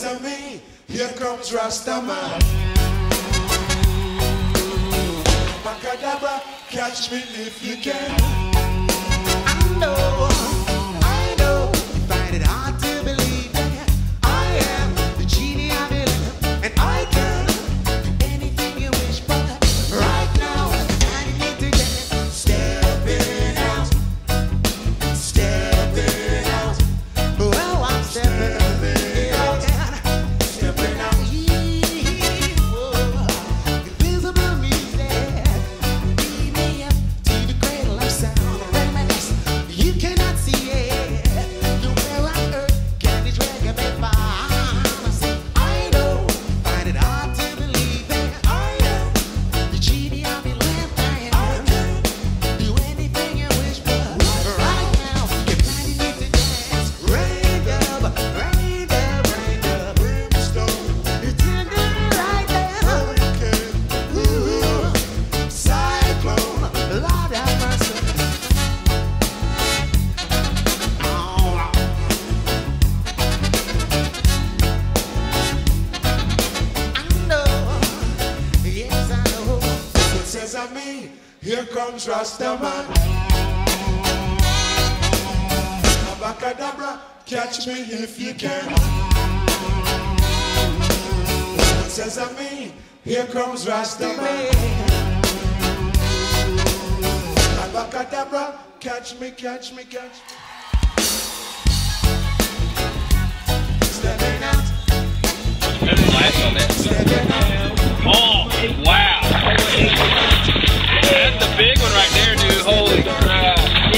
says of me, here comes Rastaman. Macadabra, catch me if you can. I know, you find it hard to believe that I am the genie of your life, and I can do anything you wish, but right now I need to get stepping out. Oh, I'm stepping out. Stepping out. Oh, invisible music, lead me up to the cradle of sound. Reminisce, you cannot see it. Nowhere on earth can this reggae be found. I know, find it hard to believe that I am the genie of your lamp. I can do anything you wish, but right now you find it to dance. Rain up, brimstone. It's in there right now. Hurricane, ooh, cyclone, Lord have mercy. I know, yes I know. It says of me, here comes Rastaman. Abacadabra, catch me if you can. It says of me, here comes Rastaman. Abacadabra, catch me, catch me, catch me. Stepping out. Stepping out. Oh, wow. That's the big one right there, dude. Holy crap.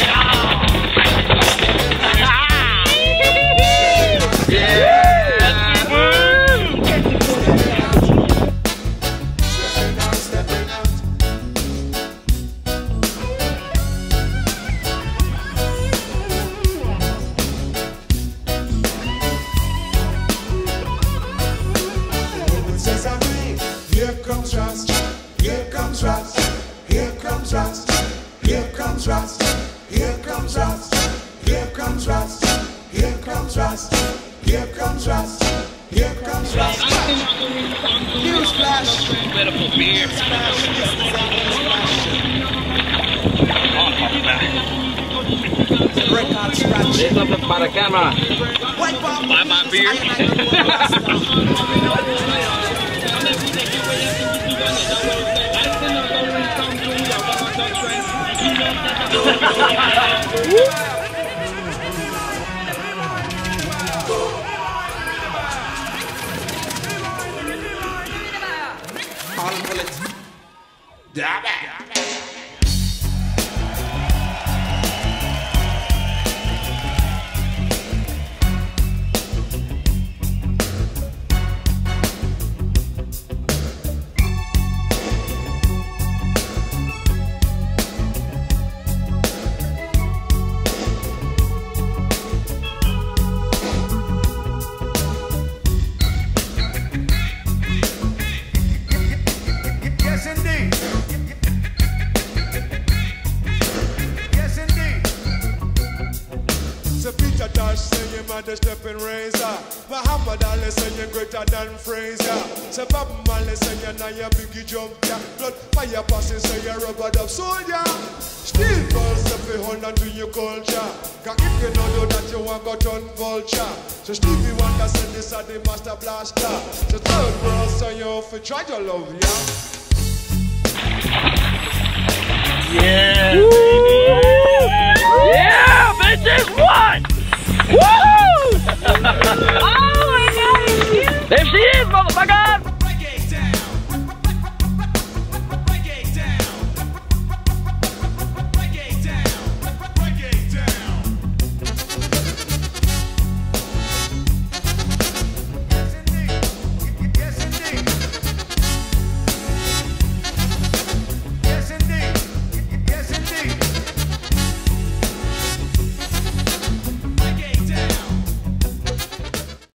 Here comes Rust, here comes Rust, here comes Rust, here comes Rust, here comes Rust, here comes Rust, here comes Rust, here comes Rust, here comes Rust. Newsflash. Beautiful beer. Record scratch. This up para camera. Buy my beer. Yes, indeed. Yes, indeed. So Peter Tosh say you man the stepping razor. Muhammad Ali say you greater than Fraser. So Bob Marley say you now you biggie jump ya. Blood fire passing say you rubber dub soldier. Still girls up a honor to your culture. Cause if you don't know that you want go turn vulture. So Stevie Wonder said this are the master blaster. So third world say you fi try to love ya. Yeah.